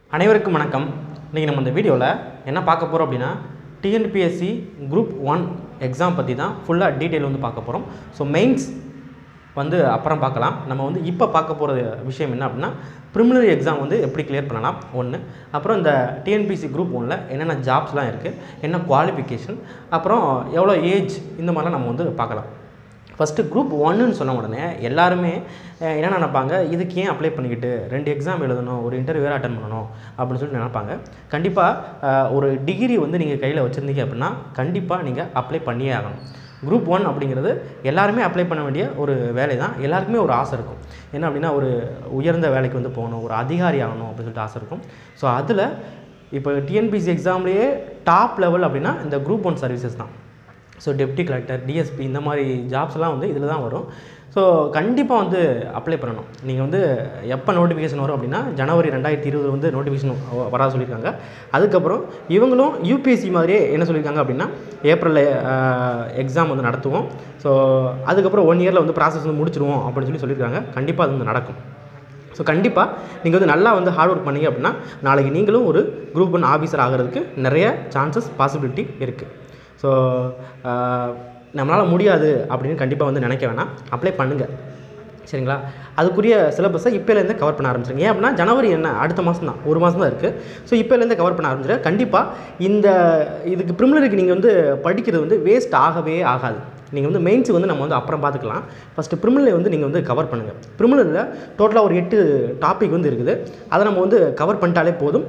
அனைவருக்கும் வணக்கம். இன்றைக்கி நம்ம இந்த வீடியோவில் என்ன பார்க்க போகிறோம் அப்படின்னா டிஎன்பிஎஸ்சி குரூப் 1 எக்ஸாம் பற்றி தான் ஃபுல்லாக டீட்டெயில் வந்து பார்க்க போகிறோம். ஸோ மெயின்ஸ் வந்து அப்புறம் பார்க்கலாம். நம்ம வந்து இப்போ பார்க்க போகிற விஷயம் என்ன அப்படின்னா ப்ரிலிமினரி எக்ஸாம் வந்து எப்படி கிளியர் பண்ணலாம் ஒன்று, அப்புறம் இந்த டிஎன்பிஎஸ்சி குரூப் 1ல் என்னென்ன ஜாப்ஸ்லாம் இருக்குது, என்ன குவாலிஃபிகேஷன், அப்புறம் எவ்வளோ ஏஜ், இந்த மாதிரிலாம் நம்ம வந்து பார்க்கலாம். ஃபஸ்ட்டு குரூப் 1ன்னு சொன்ன உடனே எல்லாருமே என்ன நினைப்பாங்க, இதுக்கு ஏன் அப்ளை பண்ணிக்கிட்டு 2 எக்ஸாம் எழுதணும், ஒரு இன்டர்வியூ வேறு அட்டன் பண்ணணும் அப்படின்னு சொல்லிட்டு நினைப்பாங்க. கண்டிப்பாக ஒரு டிகிரி வந்து நீங்கள் கையில் வச்சுருந்தீங்க அப்படின்னா கண்டிப்பாக நீங்கள் அப்ளை பண்ணியே ஆகணும். குரூப் 1 அப்படிங்கிறது எல்லாருமே அப்ளை பண்ண வேண்டிய ஒரு வேலை தான். எல்லாருக்குமே ஒரு ஆசை இருக்கும், என்ன அப்படின்னா ஒரு உயர்ந்த வேலைக்கு வந்து போகணும், ஒரு அதிகாரி ஆகணும் அப்படின்னு சொல்லிட்டு ஆசை இருக்கும். ஸோ அதில் இப்போ டிஎன்பிஎஸ்சி எக்ஸாம்லேயே டாப் லெவல் அப்படின்னா இந்த குரூப் 1 சர்வீசஸ் தான். ஸோ டெப்டி கலெக்டர், டிஎஸ்பி, இந்த மாதிரி ஜாப்ஸ்லாம் வந்து இதில் தான் வரும். ஸோ கண்டிப்பாக வந்து அப்ளை பண்ணணும். நீங்கள் வந்து எப்போ நோட்டிஃபிகேஷன் வரும் அப்படின்னா ஜனவரி 2020 வந்து நோட்டிஃபிகேஷன் வரா சொல்லியிருக்காங்க. அதுக்கப்புறம் இவங்களும் யூபிஎஸ்சி மாதிரியே என்ன சொல்லியிருக்காங்க அப்படின்னா ஏப்ரலில் எக்ஸாம் வந்து நடத்துவோம். ஸோ அதுக்கப்புறம் 1 இயரில் வந்து ப்ராசஸ் வந்து முடிச்சிடுவோம் அப்படின்னு சொல்லியிருக்காங்க. கண்டிப்பாக அது வந்து நடக்கும். ஸோ கண்டிப்பாக நீங்கள் வந்து நல்லா வந்து ஹார்ட் ஒர்க் பண்ணிங்க அப்படின்னா நாளைக்கு நீங்களும் ஒரு குரூப் 1 ஆஃபீஸர் ஆகிறதுக்கு நிறைய சான்சஸ், பாசிபிலிட்டி இருக்குது. ஸோ நம்மளால் முடியாது அப்படின்னு கண்டிப்பாக வந்து நினைக்க வேணாம், அப்ளை பண்ணுங்கள், சரிங்களா? அதுக்குரிய சிலபஸை இப்போலேருந்தே கவர் பண்ண ஆரம்பிச்சிருங்க. ஏன் அப்படின்னா ஜனவரி என்ன அடுத்த மாதம் தான், ஒரு மாதம் தான் இருக்குது. ஸோ இப்போலேருந்தே கவர் பண்ண ஆரம்பிச்சிருங்க. கண்டிப்பாக இதுக்கு ப்ரிலிமினரிக்கு நீங்கள் வந்து படிக்கிறது வந்து வேஸ்ட் ஆகவே ஆகாது. நீங்கள் வந்து மெயின்ஸுக்கு வந்து நம்ம வந்து அப்புறம் பார்த்துக்கலாம். ஃபஸ்ட்டு ப்ரிலிமினரி வந்து நீங்கள் வந்து கவர் பண்ணுங்கள். ப்ரிலிமினரியில் டோட்டலாக ஒரு 8 டாபிக் வந்து இருக்குது. அதை நம்ம வந்து கவர் பண்ணிட்டாலே போதும்.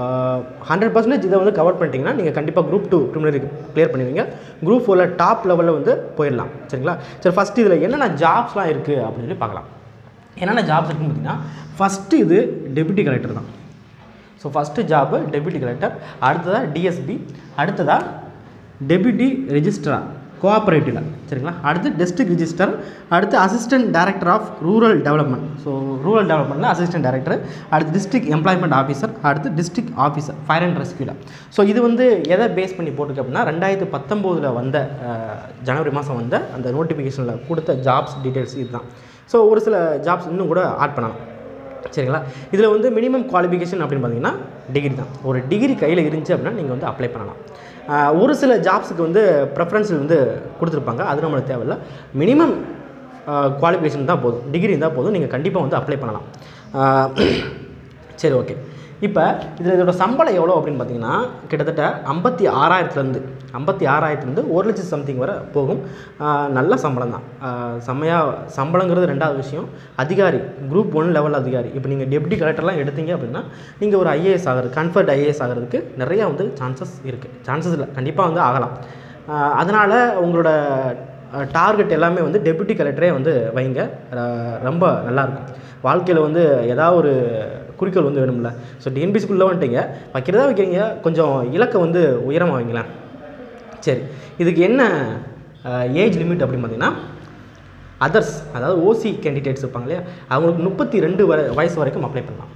100% இதை வந்து கவர் பண்ணிட்டீங்கன்னா நீங்கள் கண்டிப்பாக குரூப் 2 ப்ரிலிமினரி கிளியர் பண்ணுவீங்க. குரூப் 4ல் டாப் லெவலில் வந்து போயிடலாம், சரிங்களா? சரி, ஃபஸ்ட்டு இதில் என்னென்ன ஜாப்ஸ்லாம் இருக்குது அப்படின்னு சொல்லி பார்க்கலாம். என்னென்ன ஜாப்ஸ் இருக்குன்னு பார்த்தீங்கன்னா ஃபஸ்ட்டு இது டெப்யூட்டி கலெக்டர் தான். So first job deputy collector, அடுத்ததாக டிஎஸ்பி, அடுத்ததாக டெப்யூட்டி ரெஜிஸ்ட்ரார் கோஆப்ரேட்டிவில், சரிங்களா? அடுத்து டிஸ்ட்ரிக்ட் ரிஜிஸ்டர், அடுத்து assistant director of rural development. So rural டெவலப்மெண்ட்டில் அசிஸ்டன்ட் டைரக்டர், அடுத்து டிஸ்ட்ரிக்ட் எம்ப்ளாய்மெண்ட் ஆஃபீஸர், அடுத்து டிஸ்ட்ரிக்ட் ஆஃபீஸர் ஃபயர் அண்ட் ரெஸ்கியூவில். ஸோ இது வந்து எதை பேஸ் பண்ணி போட்டிருக்கு அப்படின்னா 2019 வந்த ஜனவரி மாதம் வந்த அந்த நோட்டிஃபிகேஷனில் கொடுத்த ஜாப்ஸ் டீட்டெயில்ஸ் இதுதான். ஸோ ஒரு சில ஜாப்ஸ் இன்னும் கூட ஆட் பண்ணலாம், சரிங்களா? இதில் வந்து மினிமம் குவாலிஃபிகேஷன் அப்படின்னு பார்த்தீங்கன்னா டிகிரி தான். ஒரு டிகிரி கையில் இருந்துச்சு அப்படின்னா நீங்கள் வந்து அப்ளை பண்ணலாம். ஒரு சில ஜாப்ஸுக்கு வந்து ப்ரெஃபரன்ஸ் வந்து கொடுத்துருப்பாங்க, அது நம்மளுக்கு தேவையில்லை. மினிமம் குவாலிஃபிகேஷன் தான் போதும், டிகிரி இருந்தால் போதும், நீங்கள் கண்டிப்பாக வந்து அப்ளை பண்ணலாம். சரி, ஓகே. இப்போ இதோட சம்பளம் எவ்வளோ அப்படின்னு பார்த்தீங்கன்னா கிட்டத்தட்ட 56,000 56,000 1 லட்சம் சம்திங் வரை போகும். நல்ல சம்பளம் தான். செம்மையாக சம்பளங்கிறது ரெண்டாவது விஷயம். அதிகாரி குரூப் 1 லெவல் அதிகாரி, இப்போ நீங்கள் டெப்டி கலெக்டர்லாம் எடுத்தீங்க அப்படின்னா நீங்கள் ஒரு ஐஏஎஸ் ஆகிறது, கன்ஃபர்ட் ஐஏஎஸ் ஆகிறதுக்கு நிறையா வந்து சான்சஸ் இருக்குது. சான்சஸ் இல்லை, கண்டிப்பாக வந்து ஆகலாம். அதனால் உங்களோட டார்கெட் எல்லாமே வந்து டெப்யூட்டி கலெக்டரே வந்து வைங்க, ரொம்ப நல்லாயிருக்கும். வாழ்க்கையில் வந்து ஏதாவது ஒரு குறிக்கோள் வந்து வேணும்ல. ஸோ டிஎன்பிஎஸ்சிக்குள்ளே வந்துட்டீங்க, வைக்கிறதா வைக்கிறீங்க, கொஞ்சம் இலக்கை வந்து உயரமாக வைங்களேன். சரி, இதுக்கு என்ன ஏஜ் லிமிட் அப்படின்னு பார்த்தீங்கன்னா அதர்ஸ், அதாவது ஓசி கேண்டிடேட்ஸ் இருப்பாங்க இல்லையா, அவங்களுக்கு 32 வயசு வரைக்கும் அப்ளை பண்ணலாம்.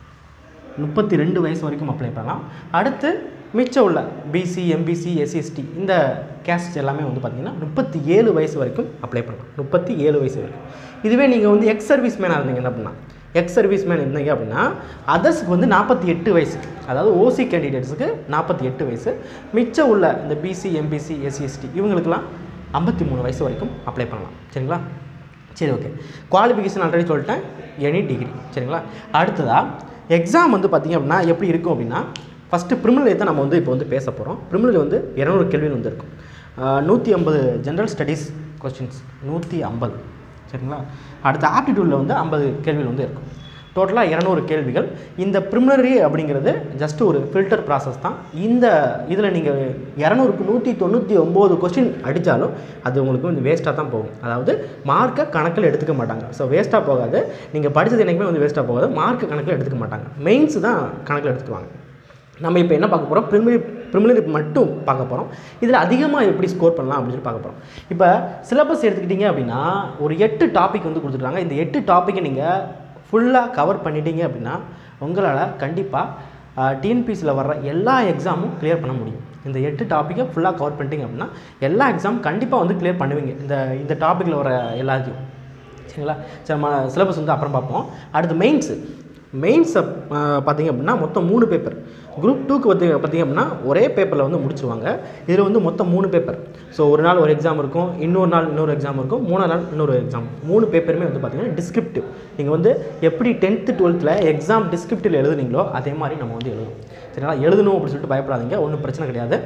32 வயசு வரைக்கும் அப்ளை பண்ணலாம். அடுத்து மிச்சம் உள்ள பிசி, எம்பிசி, எஸ்சிஎஸ்டி இந்த கேஸ்ட் எல்லாமே வந்து பார்த்திங்கன்னா 37 வயசு வரைக்கும் அப்ளை பண்ணலாம். 37 வயசு வரைக்கும். இதுவே நீங்கள் வந்து எக்ஸ் சர்வீஸ் மேனாக இருந்தீங்க என்ன அப்படின்னா, எக்ஸ் சர்வீஸ் மேன் இருந்தீங்க அப்படின்னா அதர்ஸுக்கு வந்து 48 வயசு, அதாவது ஓசி கேண்டிடேட்ஸுக்கு 48 வயசு. மிச்சம் உள்ள இந்த பிசி, எம்பிசி, எஸ்சிஎஸ்டி இவங்களுக்கெல்லாம் 53 வயசு வரைக்கும் அப்ளை பண்ணலாம், சரிங்களா? சரி, ஓகே. குவாலிஃபிகேஷன் ஆல்ரெடி சொல்லிட்டேன், எனி டிகிரி, சரிங்களா? அடுத்ததாக எக்ஸாம் வந்து பார்த்திங்க அப்படின்னா எப்படி இருக்கும் அப்படின்னா ஃபஸ்ட்டு ப்ரிலிமினரி தான் நம்ம வந்து இப்போ வந்து பேச போகிறோம். ப்ரிலிமினரி வந்து 200 கேள்விகள் வந்து இருக்கும். 150 ஜென்ரல் ஸ்டடீஸ் கொஸ்டின்ஸ் 150, சரிங்களா? அடுத்த ஆப்டிடியூடில் வந்து 50 கேள்விகள் வந்து இருக்கும். டோட்டலாக 200 கேள்விகள். இந்த ப்ரிலிமினரி அப்படிங்கிறது ஜஸ்ட் ஒரு ஃபில்டர் ப்ராசஸ் தான். இதில் நீங்கள் 200க்கு 199 கொஸ்டின் அடித்தாலும் அது உங்களுக்கு வந்து வேஸ்ட்டாக தான் போகும். அதாவது மார்க்கை கணக்கில் எடுத்துக்க மாட்டாங்க. ஸோ வேஸ்ட்டாக போகாது, நீங்கள் படித்தது என்றைக்குமே வந்து வேஸ்ட்டாக போகாது, மார்க்கு கணக்கில் எடுத்துக்க மாட்டாங்க. மெயின்ஸ் தான் கணக்கில் எடுத்துக்குவாங்க. நம்ம இப்போ என்ன பார்க்க போகிறோம், ப்ரிலிமினரி மட்டும் பார்க்க போகிறோம். இதில் அதிகமாக எப்படி ஸ்கோர் பண்ணலாம் அப்படின்னு சொல்லி பார்க்க போகிறோம். இப்போ சிலபஸ் எடுத்துக்கிட்டிங்க அப்படின்னா ஒரு 8 டாபிக் வந்து கொடுத்துருக்காங்க. இந்த 8 டாப்பிக்கை நீங்கள் ஃபுல்லாக கவர் பண்ணிட்டீங்க அப்படின்னா உங்களால் கண்டிப்பாக டிஎன்பிஎஸ்சியில் வர்ற எல்லா எக்ஸாமும் கிளியர் பண்ண முடியும். இந்த 8 டாப்பிக்கை ஃபுல்லாக கவர் பண்ணிட்டீங்க அப்படின்னா எல்லா எக்ஸாமும் கண்டிப்பாக வந்து கிளியர் பண்ணுவீங்க, இந்த டாப்பிக்கில் வர எல்லாத்தையும், சரிங்களா? சரி, நம்ம சிலபஸ் வந்து அப்புறம் பார்ப்போம். அடுத்து மெயின்ஸை பார்த்திங்க அப்படின்னா மொத்தம் 3 பேப்பர். குரூப் 2க்கு பார்த்திங்க அப்படின்னா ஒரே பேப்பரில் வந்து முடிச்சுருவாங்க. இதில் வந்து மொத்தம் 3 பேப்பர். ஸோ ஒரு நாள் ஒரு எக்ஸாம் இருக்கும், இன்னொரு நாள் இன்னொரு எக்ஸாம் இருக்கும், 3 நாள் இன்னொரு எக்ஸாம். 3 பேப்பருமே வந்து பார்த்திங்கன்னா டிஸ்கிரிப்டிவ். நீங்கள் வந்து எப்படி 10th 12th எக்ஸாம் டிஸ்கிரிப்டிவில் எழுதுனீங்களோ அதே மாதிரி நம்ம வந்து எழுதணும். சரிங்களா? எழுதணும் அப்படின்னு சொல்லிட்டு பயப்படாதீங்க, ஒன்றும் பிரச்சனை கிடையாது.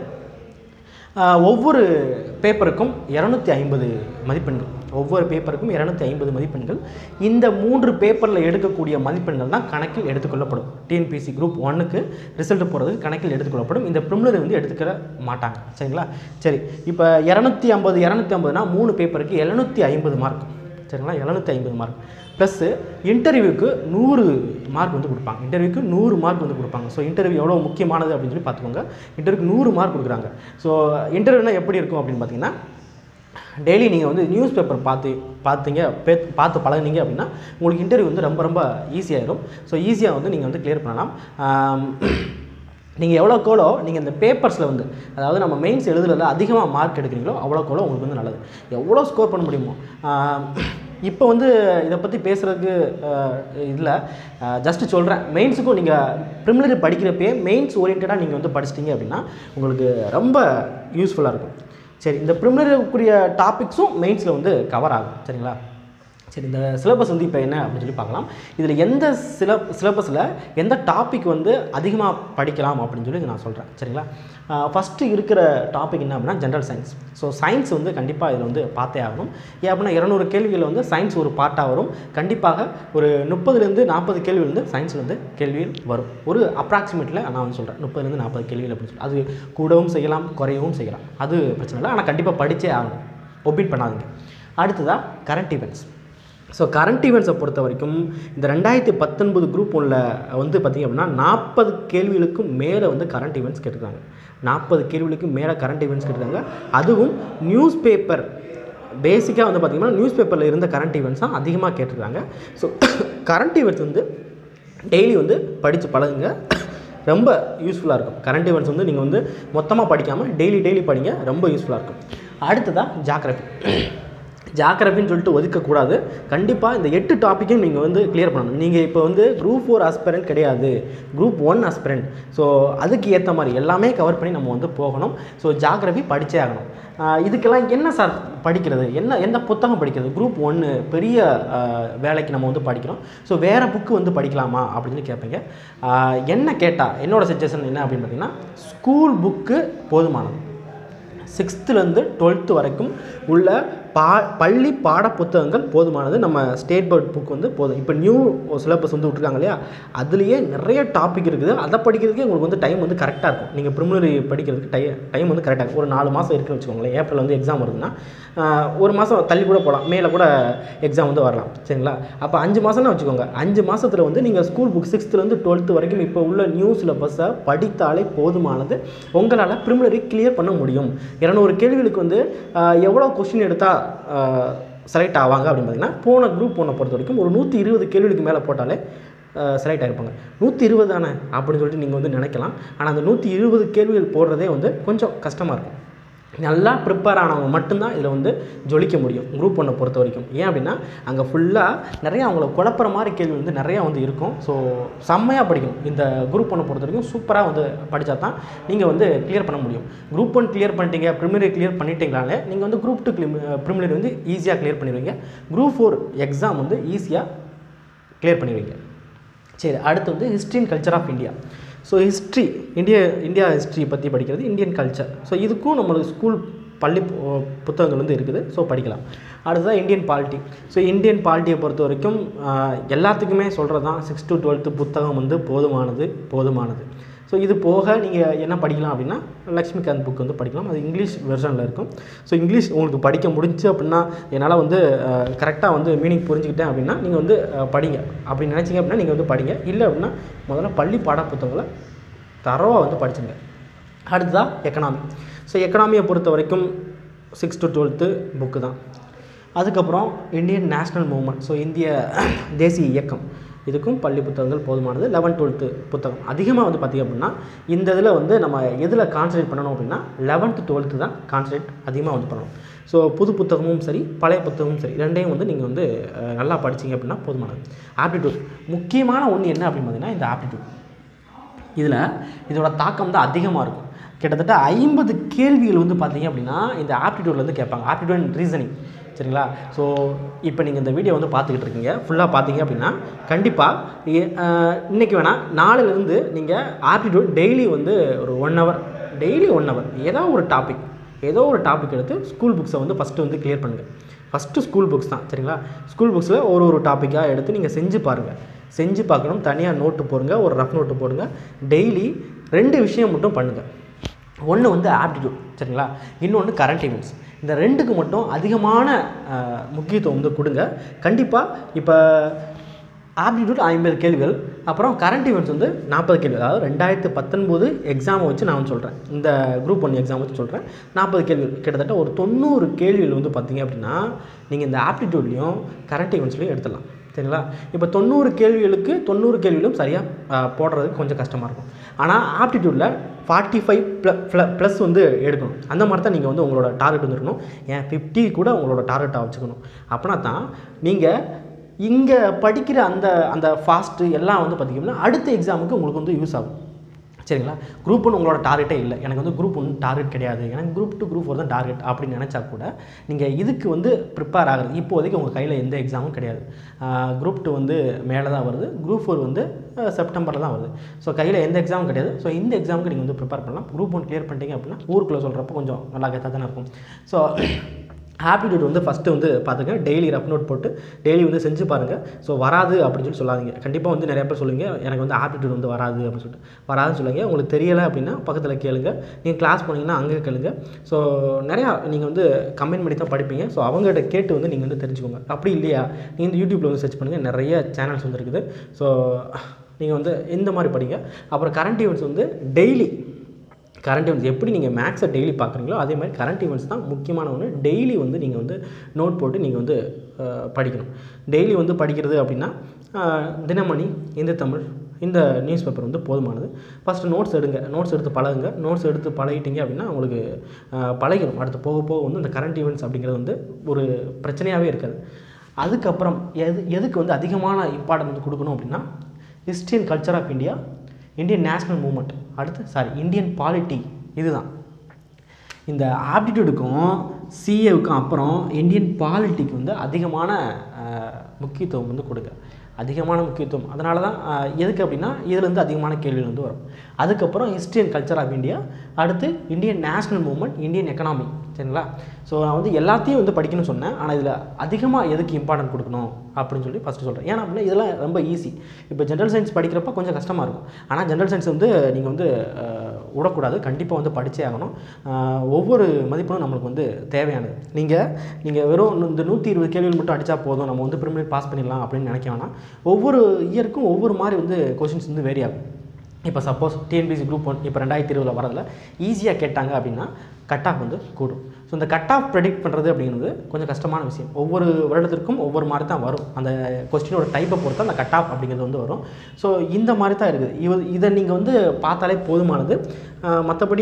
ஒவ்வொரு பேப்பருக்கும் 250 மதிப்பெண்கள். ஒவ்வொரு பேப்பருக்கும் 250 மதிப்பெண்கள். இந்த 3 பேப்பரில் எடுக்கக்கூடிய மதிப்பெண்கள் தான் கணக்கில் எடுத்துக்கொள்ளப்படும். டிஎன்பிஎஸ்சி குரூப் 1க்கு ரிசல்ட் போகிறதுக்கு கணக்கில் எடுத்துக்கொள்ளப்படும். இந்த ப்ரிலிமினரி வந்து எடுத்துக்க மாட்டாங்க. சரிங்களா? சரி, இப்போ 250னா 3 பேப்பருக்கு 750 மார்க். சரிங்களா? 750 மார்க் ப்ளஸ்ஸு இன்டர்வியூக்கு 100 மார்க் வந்து கொடுப்பாங்க. இன்டர்வியூக்கு 100 மார்க் வந்து கொடுப்பாங்க. ஸோ இன்டர்வியூ எவ்வளோ முக்கியமானது அப்படின்னு சொல்லி பார்த்துக்கோங்க. இன்டர்வியூக்கு 100 மார்க் கொடுக்குறாங்க. ஸோ இன்டர்வியூனா எப்படி இருக்கும் அப்படின்னு பார்த்தீங்கன்னா, டெய்லி நீங்கள் வந்து நியூஸ் பேப்பர் பார்த்து பழகுனீங்க அப்படின்னா உங்களுக்கு இன்டர்வியூ வந்து ரொம்ப ரொம்ப ஈஸியாகிடும். ஸோ ஈஸியாக வந்து நீங்கள் வந்து கிளியர் பண்ணலாம். நீங்கள் எவ்வளோக்கோளோ நீங்கள் இந்த பேப்பர்ஸில் வந்து, அதாவது நம்ம மெயின்ஸ் எழுதுறதுல அதிகமாக மார்க் எடுக்கிறீங்களோ அவ்வளோக்கோளோ உங்களுக்கு வந்து நல்லது. எவ்வளோ ஸ்கோர் பண்ண முடியுமோ. இப்போ வந்து இதை பற்றி பேசுகிறதுக்கு இல்லை, ஜஸ்ட்டு சொல்கிறேன். மெயின்ஸுக்கும் நீங்கள் ப்ரிலிமினரி படிக்கிறப்பே மெயின்ஸ் ஓரியன்டாக நீங்கள் வந்து படிச்சிட்டிங்க அப்படின்னா உங்களுக்கு ரொம்ப யூஸ்ஃபுல்லாக இருக்கும். சரி, இந்த ப்ரிலிமினரிக்குரிய டாபிக்ஸும் மெயின்ஸில் வந்து கவர் ஆகும். சரிங்களா? சரி, இந்த சிலபஸ் வந்து இப்போ என்ன அப்படின்னு சொல்லி பார்க்கலாம். இதில் எந்த சிலபஸில் எந்த டாபிக் வந்து அதிகமாக படிக்கலாம் அப்படின்னு சொல்லி நான் சொல்கிறேன். சரிங்களா? ஃபஸ்ட்டு இருக்கிற டாபிக் என்ன அப்படின்னா ஜென்ரல் சயின்ஸ். ஸோ சயின்ஸ் வந்து கண்டிப்பாக இதில் வந்து பார்த்தே ஆகணும். ஏன் அப்படின்னா 200 கேள்விகள் வந்து சயின்ஸ் ஒரு பார்ட்டாக வரும். கண்டிப்பாக ஒரு 30லேருந்து 40 கேள்வி வந்து சயின்ஸ் வந்து கேள்வியில் வரும். ஒரு அப்ராக்சிமேட்டில் நான் வந்து சொல்கிறேன் 30லேருந்து 40 கேள்விகள் அப்படின்னு சொல்லி. அது கூடவும் செய்யலாம், குறையவும் செய்யலாம், அது பிரச்சனை இல்லை. ஆனால் கண்டிப்பாக படித்தே ஆகணும், ஒபிட் பண்ணாதீங்க. அடுத்ததாக கரண்ட் ஈவெண்ட்ஸ். ஸோ கரண்ட் ஈவெண்ட்ஸை பொறுத்த வரைக்கும் இந்த 2019 குரூப் 1ல் வந்து பார்த்திங்க அப்படின்னா 40 கேள்விகளுக்கும் மேலே வந்து கரண்ட் ஈவெண்ட்ஸ் கேட்டிருக்காங்க. 40 கேள்விகளுக்கு மேலே கரண்ட் ஈவெண்ட்ஸ் கேட்டிருக்காங்க. அதுவும் நியூஸ் பேப்பர் பேசிக்காக வந்து பார்த்திங்கன்னா நியூஸ் பேப்பரில் இருந்த கரண்ட் ஈவெண்ட்ஸ் தான் அதிகமாக கேட்டிருக்காங்க. ஸோ கரண்ட் ஈவெண்ட்ஸ் வந்து டெய்லி வந்து படித்து பழகுங்க, ரொம்ப யூஸ்ஃபுல்லாக இருக்கும். கரண்ட் ஈவெண்ட்ஸ் வந்து நீங்கள் வந்து மொத்தமாக படிக்காமல் டெய்லி படிங்க, ரொம்ப யூஸ்ஃபுல்லாக இருக்கும். அடுத்ததாக ஜாகிரபி. ஜாகிரபின்னு சொல்லிட்டு ஒதுக்கக்கூடாது. கண்டிப்பாக இந்த 8 டாப்பிக்கையும் நீங்கள் வந்து கிளியர் பண்ணணும். நீங்கள் இப்போ வந்து குரூப் 4 ஆஸ்பிரண்ட் கிடையாது, குரூப் 1 ஆஸ்பிரண்ட். ஸோ அதுக்கு ஏற்ற மாதிரி எல்லாமே கவர் பண்ணி நம்ம வந்து போகணும். ஸோ ஜாகிரபி படித்தே ஆகணும். இதுக்கெல்லாம் என்ன சார் படிக்கிறது, எந்த புத்தகம் படிக்கிறது? குரூப் 1 பெரிய வேலைக்கு நம்ம வந்து படிக்கிறோம். ஸோ வேறு புக்கு வந்து படிக்கலாமா அப்படின்னு கேட்பீங்க. என்ன கேட்டால் என்னோடய சஜஷன் என்ன அப்படின்னு பார்த்தீங்கன்னா, ஸ்கூல் புக்கு போதுமானது. 6th-லேருந்து 12th வரைக்கும் உள்ள பள்ளி பாட புத்தகங்கள் போதுமானது. நம்ம ஸ்டேட் போர்ட் புக் வந்து போதும். இப்போ நியூ சிலபஸ் வந்து விட்டுருக்காங்க இல்லையா, அதுலேயே நிறைய டாபிக் இருக்குது. அதை படிக்கிறதுக்கே உங்களுக்கு வந்து டைம் வந்து கரெக்டாக இருக்கும். நீங்கள் ப்ரிலிமினரி படிக்கிறதுக்கு டைம் வந்து கரெக்டாக இருக்கும். ஒரு 4 மாதம் இருக்குன்னு வச்சுக்கோங்களேன். ஏப்ரல் வந்து எக்ஸாம் வருதுன்னா 1 மாதம் தள்ளி கூட போகலாம், மேலே கூட எக்ஸாம் வந்து வரலாம். சரிங்களா? அப்போ 5 மாதம்னா வச்சுக்கோங்க. 5 மாதத்தில் வந்து நீங்கள் ஸ்கூல் புக் 6th-லேருந்து 12th வரைக்கும் இப்போ உள்ள நியூ சிலபஸை படித்தாலே போதுமானது. உங்களால் ப்ரிலிமினரி கிளியர் பண்ண முடியும். 200 கேள்விகளுக்கு வந்து எவ்வளோ கொஸ்டின் எடுத்தால் செலக்ட் ஆவாங்க அப்படின்னு பார்த்தீங்கன்னா, போன குரூப் 1 பொறுத்த வரைக்கும் ஒரு 120 கேள்விகளுக்கு மேலே போட்டாலே செலக்ட் ஆகிருப்பாங்க. 120 தானே அப்படின்னு சொல்லிட்டு நீங்கள் வந்து நினைக்கலாம். ஆனால் அந்த 120 கேள்விகள் போடுறதே வந்து கொஞ்சம் கஷ்டமாக இருக்கும். நல்லா ப்ரிப்பேர் ஆனவங்க மட்டும்தான் இதில் வந்து ஜொலிக்க முடியும் குரூப் 1 பொறுத்த வரைக்கும். ஏன் அப்படின்னா அங்கே ஃபுல்லாக நிறையா அவங்கள குழப்புற மாதிரி கேள்வி வந்து நிறையா வந்து இருக்கும். ஸோ செம்மையாக படிக்கணும். இந்த குரூப் 1 பொறுத்த வரைக்கும் சூப்பராக வந்து படித்தா தான் நீங்கள் வந்து கிளியர் பண்ண முடியும். குரூப் 1 கிளியர் பண்ணிட்டீங்க, ப்ரிலிமினரி கிளியர் பண்ணிட்டீங்களாலே நீங்கள் வந்து குரூப் 2 ப்ரிலிமினரி வந்து ஈஸியாக கிளியர் பண்ணிடுவீங்க. குரூப் 4 எக்ஸாம் வந்து ஈஸியாக கிளியர் பண்ணிடுவீங்க. சரி, அடுத்து வந்து history and culture of India. So history, India history பற்றி படிக்கிறது, இந்தியன் கல்ச்சர். ஸோ இதுக்கும் நம்மளுக்கு ஸ்கூல் பள்ளி புத்தகங்கள் வந்து இருக்குது. ஸோ படிக்கலாம். அடுத்ததான் இந்தியன் பாலிட்டி. ஸோ இந்தியன் பாலிட்டியை பொறுத்த வரைக்கும் எல்லாத்துக்குமே சொல்கிறது தான் 6th to 12th புத்தகம் வந்து போதுமானது. ஸோ இது போக நீங்கள் என்ன படிக்கலாம் அப்படின்னா லக்ஷ்மிகாந்த் புக் வந்து படிக்கலாம். அது இங்கிலீஷ் வெர்ஷனில் இருக்கும். ஸோ இங்கிலீஷ் உங்களுக்கு படிக்க முடிஞ்சு அப்படின்னா, என்னால் வந்து கரெக்டாக வந்து மீனிங் புரிஞ்சுக்கிட்டேன் அப்படின்னா நீங்கள் வந்து படிங்க. அப்படி நினச்சிங்க அப்படின்னா நீங்கள் வந்து படிங்க. இல்லை அப்படின்னா முதல்ல பள்ளி பாட புத்தகங்களை தரோவாக வந்து படிச்சுங்க. அடுத்ததான் எக்கனாமி. ஸோ எக்கனாமியை பொறுத்த வரைக்கும் 6th to 12th புக்கு தான். அதுக்கப்புறம் இந்தியன் நேஷ்னல் மூவ்மெண்ட். ஸோ இந்திய தேசிய இயக்கம் இதுக்கும் பள்ளி புத்தகங்கள் போதுமானது. 11th 12th புத்தகம் அதிகமாக வந்து பார்த்திங்க அப்படின்னா இந்த இதில் வந்து நம்ம எதில் கான்சன்ட்ரேட் பண்ணணும் அப்படின்னா 11th 12th தான் கான்சன்ட்ரேட் அதிகமாக வந்து பண்ணணும். ஸோ புது புத்தகமும் சரி பழைய புத்தகமும் சரி ரெண்டையும் வந்து நீங்கள் வந்து நல்லா படிச்சிங்க அப்படின்னா போதுமானது. ஆப்டிடியூட் முக்கியமான ஒன்று என்ன அப்படின்னு பார்த்தீங்கன்னா இந்த ஆப்டிடியூட் இதில் இதோட தாக்கம் தான் அதிகமாக இருக்கும். கிட்டத்தட்ட 50 கேள்விகள் வந்து பார்த்தீங்க அப்படின்னா இந்த ஆப்டிடியூட்லேருந்து கேட்பாங்க. ஆப்டிடியூட் அண்ட் ரீசனிங் சரிங்களா. ஸோ இப்போ நீங்கள் இந்த வீடியோ வந்து பார்த்துக்கிட்டு இருக்கீங்க ஃபுல்லாக பார்த்தீங்க அப்படின்னா கண்டிப்பாக இன்றைக்கி வேணால் நாளிலிருந்து நீங்கள் ஆப்டிடியூட் டெய்லி வந்து ஒரு 1 hour டெய்லி 1 hour ஏதோ ஒரு டாபிக் எடுத்து ஸ்கூல் புக்ஸை வந்து ஃபஸ்ட்டு வந்து கிளியர் பண்ணுங்கள். ஃபஸ்ட்டு ஸ்கூல் புக்ஸ் தான் சரிங்களா. ஸ்கூல் புக்ஸில் ஒரு டாப்பிக்காக எடுத்து நீங்கள் செஞ்சு பாருங்கள். செஞ்சு பார்க்கணும். தனியாக நோட்டு போடுங்க, ஒரு ரஃப் நோட்டு போடுங்க. டெய்லி 2 விஷயம் மட்டும் பண்ணுங்கள். ஒன்று வந்து ஆப்டிடியூட் சரிங்களா, இன்னொன்று கரண்ட் ஈவெண்ட்ஸ். இந்த 2க்கு மட்டும் அதிகமான முக்கியத்துவம் வந்து கொடுங்க. கண்டிப்பாக இப்போ ஆப்டிடியூட் 50 கேள்விகள், அப்புறம் கரண்ட் ஈவெண்ட்ஸ் வந்து 40 கேள்வி. அதாவது 2019 எக்ஸாமை வச்சு நான் சொல்கிறேன், இந்த குரூப் 1 எக்ஸாம் வச்சு சொல்கிறேன். 40 கேள்விகள் கிட்டத்தட்ட ஒரு 90 கேள்விகள் வந்து பார்த்திங்க அப்படின்னா நீங்கள் இந்த ஆப்டிடியூட்லேயும் கரண்ட் ஈவெண்ட்ஸ்லையும் எடுத்துடலாம் சரிங்களா. இப்போ 90 கேள்விகளுக்கு 90 கேள்விகளும் சரியாக போடுறதுக்கு கொஞ்சம் கஷ்டமாக இருக்கும். ஆனால் ஆப்டிடியூட்டில் 45+ வந்து எடுக்கணும். அந்த மாதிரி தான் நீங்கள் வந்து உங்களோட டார்கெட் வந்துருக்கணும். ஏன் 50 கூட உங்களோட டார்கெட்டாக வச்சுக்கணும். அப்படின்னா தான் நீங்கள் இங்கே படிக்கிற அந்த ஃபாஸ்ட்டு எல்லாம் வந்து பார்த்திங்கன்னா அடுத்த எக்ஸாமுக்கு உங்களுக்கு வந்து யூஸ் ஆகும் சரிங்களா. குரூப் 1 உங்களோட டார்கெட்டே இல்லை, எனக்கு வந்து குரூப் 1 டார்கெட் கிடையாது, எனக்கு குரூப் 2 குரூப் 4 தான் டார்கெட் அப்படின்னு நினச்சா கூட நீங்கள் இதுக்கு வந்து ப்ரிப்பேர் ஆகிறது இப்போதைக்கு உங்கள் கையில் எந்த எக்ஸாமும் கிடையாது. குரூப் 2 வந்து மேலே தான் வருது, குரூப் 4 வந்து செப்டம்பரில் தான் வருது. ஸோ கையில் எந்த எக்ஸாமும் கிடையாது. ஸோ இந்த எக்ஸாமுக்கு நீங்கள் வந்து ப்ரிப்பேர் பண்ணலாம். குரூப் 1 கிளியர் பண்ணிட்டீங்க அப்படின்னா ஊருக்குள்ளே சொல்கிறப்ப கொஞ்சம் நல்லா கெத்தாக தானே இருக்கும். ஸோ ஆப்டிடியூட் வந்து ஃபஸ்ட்டு வந்து பார்த்துங்க, டெய்லி ரஃப் நோட் போட்டு டெய்லி வந்து செஞ்சு பாருங்கள். ஸோ வராது அப்படின்னு சொல்லி சொல்லாதீங்க. கண்டிப்பாக வந்து நிறைய பேர் சொல்லுவீங்க எனக்கு வந்து ஆப்டிடியூட் வந்து வராது அப்படின்னு சொல்லிட்டு. வராதுன்னு சொல்லுங்க. உங்களுக்கு தெரியலை அப்படின்னா பக்கத்தில் கேளுங்க. நீங்கள் கிளாஸ் போனீங்கன்னா அங்கே கேளுங்க. ஸோ நிறையா நீங்கள் வந்து கமெண்ட் பண்ணி தான் படிப்பீங்க. ஸோ அவங்ககிட்ட கேட்டு வந்து நீங்கள் வந்து தெரிஞ்சுக்கோங்க. அப்படி இல்லையா நீங்கள் இந்த யூடியூப்பில் வந்து சர்ச் பண்ணுங்கள், நிறைய சேனல்ஸ் வந்து இருக்குது. ஸோ நீங்கள் வந்து இந்த மாதிரி படிங்க. அப்புறம் கரண்ட் ஈவெண்ட்ஸ் வந்து டெய்லி கரண்ட் ஈவெண்ட்ஸ் எப்படி நீங்கள் மேக்ஸை டெய்லி பார்க்குறீங்களோ அதே மாதிரி கரண்ட் ஈவெண்ட்ஸ் தான் முக்கியமான ஒன்று. டெய்லி வந்து நீங்கள் வந்து நோட் போட்டு நீங்கள் வந்து படிக்கணும். டெய்லி வந்து படிக்கிறது அப்படின்னா தினமணி, இந்து தமிழ், இந்த நியூஸ் பேப்பர் வந்து போதுமானது. ஃபஸ்ட்டு நோட்ஸ் எடுங்க, நோட்ஸ் எடுத்து பழகுங்க. நோட்ஸ் எடுத்து பழகிட்டீங்க அப்படின்னா உங்களுக்கு பழகிடும். அடுத்து போக போக வந்து இந்த கரண்ட் ஈவெண்ட்ஸ் அப்படிங்கிறது வந்து ஒரு பிரச்சனையாகவே இருக்காது. அதுக்கப்புறம் எதுக்கு வந்து அதிகமான இம்பார்ட்டன்ஸ் வந்து கொடுக்கணும் அப்படின்னா history and culture of India, Indian national movement, Indian polity. இதுதான் இந்த ஆப்டிடியூடுக்கும் சிஏவுக்கும் அப்புறம் இந்தியன் பாலிட்டிக்கு வந்து அதிகமான முக்கியத்துவம் வந்து கொடுங்க. அதிகமான முக்கியத்துவம் அதனால தான் எதுக்கு அப்படின்னா இதுலேருந்து அதிகமான கேள்விகள் வந்து வரும். அதுக்கப்புறம் history and culture of India, அடுத்து Indian national movement, Indian economy சரிங்களா. ஸோ நான் வந்து எல்லாத்தையும் வந்து படிக்கணும்னு சொன்னேன். ஆனால் இதில் அதிகமாக எதுக்கு இம்பார்ட்டன்ட் கொடுக்கணும் அப்படின்னு சொல்லி ஃபஸ்ட்டு சொல்கிறேன். ஏன்னா அப்படின்னா இதெல்லாம் ரொம்ப ஈஸி. இப்போ ஜென்ரல் சயின்ஸ் படிக்கிறப்ப கொஞ்சம் கஷ்டமாக இருக்கும். ஆனால் ஜென்ரல் சயின்ஸ் வந்து நீங்கள் வந்து விடக்கூடாது, கண்டிப்பாக வந்து படித்தே ஆகணும். ஒவ்வொரு மதிப்பெண்ணும் நம்மளுக்கு வந்து தேவையானது. நீங்கள் வெறும் இந்த 120 கேள்விகள் மட்டும் அடித்தா போதும், நம்ம வந்து ப்ரிலிமினரி பாஸ் பண்ணிடலாம் அப்படின்னு நினைக்க வேணாம். ஒவ்வொரு இயருக்கும் ஒவ்வொரு மாதிரி வந்து கொஷின்ஸ் வந்து வேரி ஆகும். இப்போ சப்போஸ் டிஎன்பிஎஸ்சி குரூப் 1 இப்போ 2020 வரதில் ஈஸியாக கேட்டாங்க அப்படின்னா கட் ஆஃப் வந்து கூடும். ஸோ இந்த கட் ஆஃப் ப்ரெடிக்ட் பண்ணுறது அப்படிங்கிறது கொஞ்சம் கஷ்டமான விஷயம். ஒவ்வொரு வருடத்திற்கும் ஒவ்வொரு மாதிரி தான் வரும். அந்த கொஸ்டினோட டைப்பை பொறுத்து அந்த கட் ஆஃப் அப்படிங்கிறது வந்து வரும். ஸோ இந்த மாதிரி தான் இருக்குது. இதை நீங்கள் வந்து பார்த்தாலே போதுமானது. மற்றபடி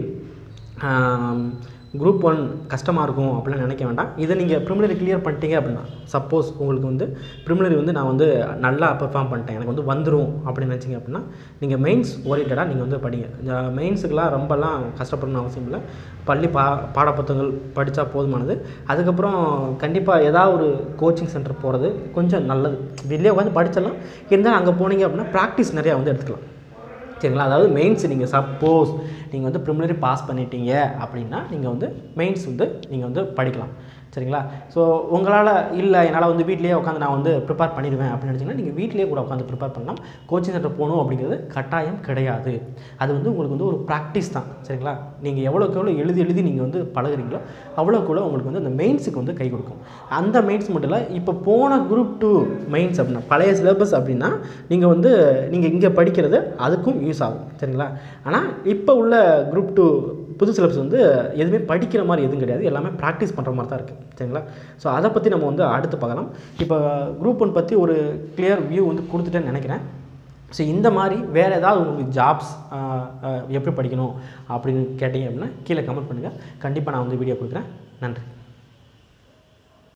குரூப் 1 கஷ்டமாக இருக்கும் அப்படின்னு நினைக்க வேண்டாம். இதை நீங்கள் ப்ரிலிமினரி கிளியர் பண்ணிட்டீங்க அப்படின்னா, சப்போஸ் உங்களுக்கு வந்து ப்ரிலிமினரி வந்து நான் வந்து நல்லா பெர்ஃபார்ம் பண்ணிட்டேன், எனக்கு வந்து வந்துடும் அப்படின்னு நினச்சிங்க அப்படின்னா நீங்கள் மெயின்ஸ் ஓரியன்டாக நீங்கள் வந்து படிங்க. மெயின்ஸுக்கெலாம் ரொம்பலாம் கஷ்டப்படணும்னு அவசியம் இல்லை. பள்ளி பாடப்புத்தகங்கள் படித்தா போதுமானது. அதுக்கப்புறம் கண்டிப்பாக ஏதாவது ஒரு கோச்சிங் சென்டர் போகிறது கொஞ்சம் நல்லது. வீட்டிலே உட்காந்து படிச்சிடலாம். இருந்தாலும் அங்கே போனீங்க அப்படின்னா ப்ராக்டிஸ் நிறையா வந்து எடுத்துக்கலாம் சரிங்களா. அதாவது மெயின்ஸ் நீங்கள் சப்போஸ் நீங்கள் வந்து ப்ரிலிமினரி பாஸ் பண்ணிட்டீங்க அப்படின்னா நீங்கள் வந்து மெயின்ஸ் வந்து நீங்கள் வந்து படிக்கலாம் சரிங்களா. ஸோ உங்களால் இல்லை என்னால் வந்து வீட்லேயே உட்காந்து நான் வந்து ப்ரிப்பேர் பண்ணிடுவேன் அப்படின்னு நினச்சிங்கன்னா நீங்கள் வீட்டிலேயே கூட உட்காந்து ப்ரிப்பேர் பண்ணலாம். கோச்சிங் சென்டர் போகணும் அப்படிங்கிறது கட்டாயம் கிடையாது. அது வந்து உங்களுக்கு வந்து ஒரு ப்ராக்டிஸ் தான் சரிங்களா. நீங்கள் எவ்வளோக்கு எவ்வளோ எழுதி நீங்கள் வந்து பழகுறீங்களோ அவ்வளோக்குள்ள உங்களுக்கு வந்து அந்த மெயின்ஸுக்கு வந்து கை கொடுக்கும். அந்த மெயின்ஸ் மட்டும் இல்லை, இப்போ போன குரூப் 2 மெயின்ஸ் அப்படின்னா பழைய சிலபஸ் அப்படின்னா நீங்கள் இங்கே படிக்கிறது அதுக்கும் யூஸ் ஆகும் சரிங்களா. ஆனால் இப்போ உள்ள குரூப் 2 புது சிலபஸ் வந்து எதுவுமே படிக்கிற மாதிரி எதுவும் கிடையாது, எல்லாமே ப்ராக்டிஸ் பண்ணுற மாதிரி தான் இருக்குது. சரிங்களா? ஸோ அதை பற்றி நம்ம வந்து அடுத்து பார்க்கலாம். இப்போ குரூப் 1 பற்றி ஒரு கிளியர் வியூ வந்து கொடுத்துட்டேன்னு நினைக்கிறேன். ஸோ இந்த மாதிரி வேறு ஏதாவது உங்களுக்கு ஜாப்ஸ் எப்படி படிக்கணும் அப்படின்னு கேட்டிங்க அப்படின்னா கீழே கமெண்ட் பண்ணுங்கள். கண்டிப்பாக நான் வந்து வீடியோ கொடுக்குறேன். நன்றி.